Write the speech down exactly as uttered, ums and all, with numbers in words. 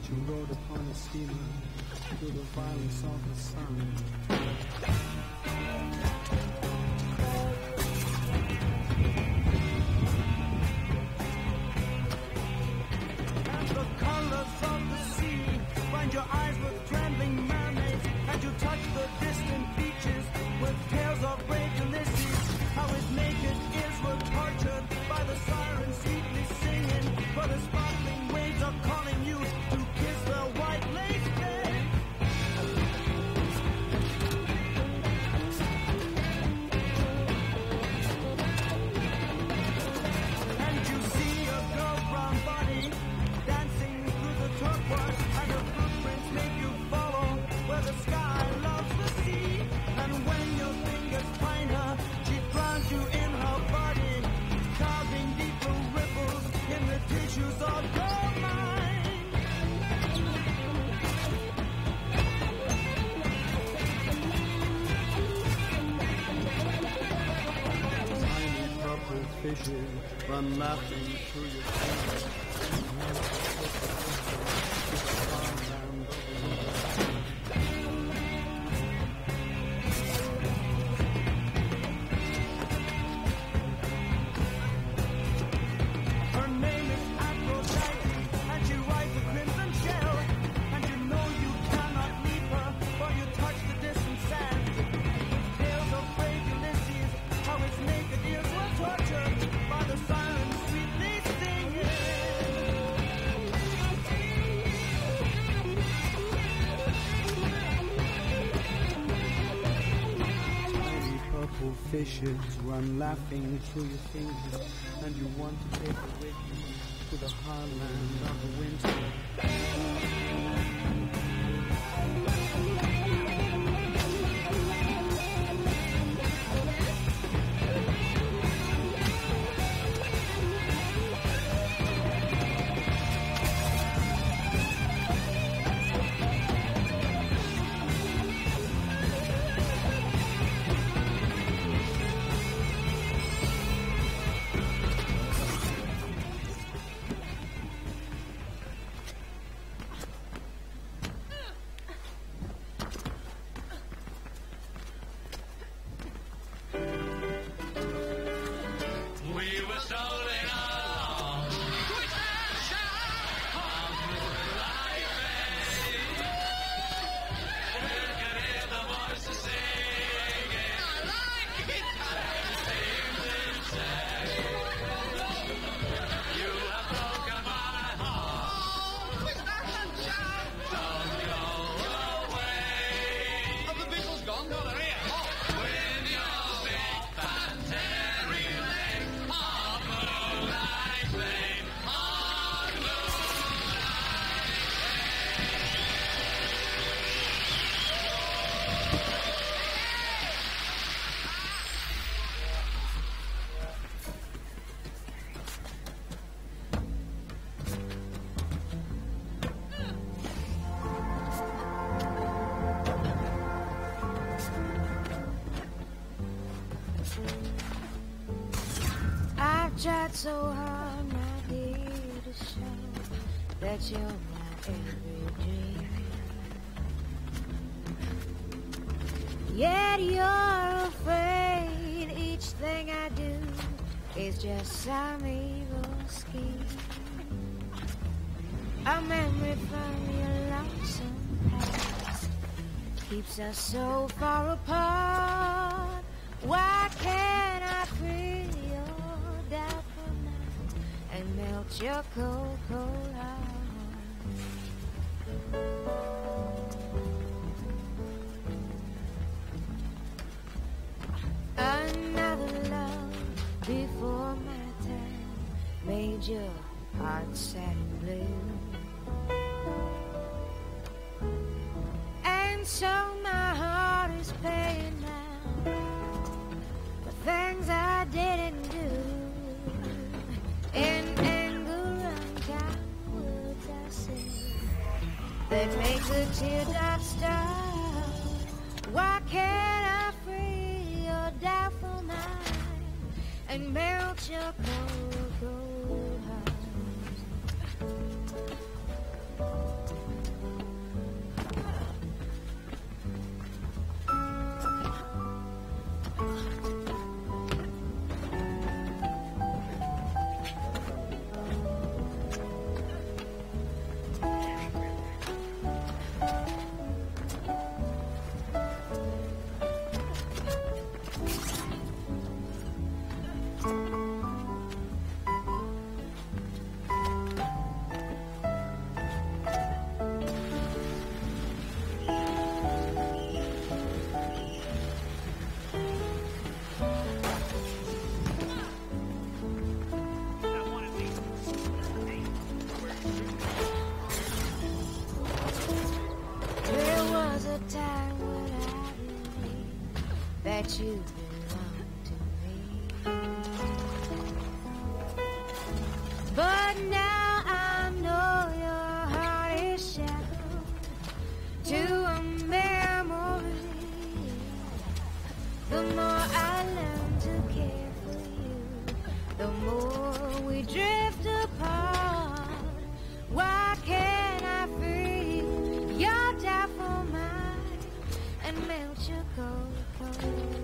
She rode upon a steamer through the violence of the sun. And the colors of the sea find your eyes with trembling mermaids, and you touch the distant beaches with tales of brave Ulysses, how his naked ears were tortured by the sirens sweetly singing, but the sparkling waves are calling you to kiss the white lace bed. And you see a girl's brown body dancing through the turquoise, and her footprints make you follow where the sky loves the sea. And when your fingers find her, she drowns you in her body, carving deeper ripples in the tissues of your mind. Tiny purple fishes run laughing through your fingers. Her name is Aphrodite, and she rides a crimson shell. And you know you cannot leave her, for you touch the distant sand. Tales of brave Ulysses, how his naked ears were tortured by the sirens sweetly singing. Tiny purple fishes run laughing through your fingers, and you want to take her with you to the heartland of the winter. We were strolling along with our shot of moonlight rays. We could hear the voices singing. I like it. Seems insane. You have broken my heart. With that sunshine. Don't go away. Oh, the Beatles gone. No, they're here. With your big fantasy legs on moonlight flame, on I've tried so hard, my dear, to show that you're my every dream. Yet you're afraid each thing I do is just some evil scheme. A memory from your lonesome past keeps us so far apart. Why can't I free your doubtful mind and melt your cold, cold heart? Another love before my time made your heart sad and blue. And so my heart is paying now for things I didn't do. In anger, unkind words I say that make the teardrops stop. Why can't I free your doubtful mind and melt your cold, cold heart? that you belong to me. But now I know your heart is shackled to a memory. The more I learn to care for you, the more we drift apart. Why can't I free your doubtful mind and melt your cold, cold